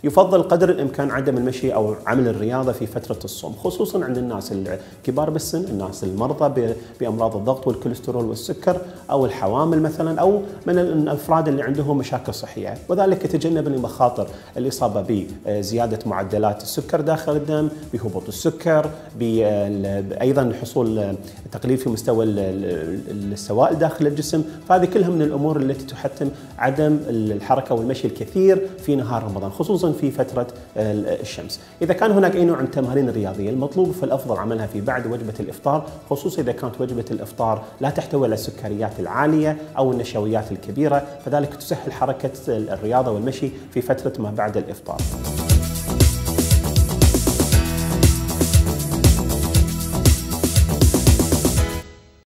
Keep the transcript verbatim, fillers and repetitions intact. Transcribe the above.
يفضل قدر الامكان عدم المشي او عمل الرياضه في فتره الصوم، خصوصا عند الناس الكبار بالسن، الناس المرضى بامراض الضغط والكوليسترول والسكر، او الحوامل مثلا، او من الافراد اللي عندهم مشاكل صحيه، وذلك يتجنب مخاطر الاصابه بزياده معدلات السكر داخل الدم، بهبوط السكر، ايضا الحصول تقليل في مستوى السوائل داخل الجسم، فهذه كلها من الامور التي تحتم عدم الحركه والمشي الكثير في نهار رمضان، خصوصا في فتره الشمس. اذا كان هناك اي نوع من التمارين الرياضيه المطلوب فالافضل عملها في بعد وجبه الافطار، خصوصا اذا كانت وجبه الافطار لا تحتوي على السكريات العاليه او النشويات الكبيره، فذلك تسهل حركه الرياضه والمشي في فتره ما بعد الافطار.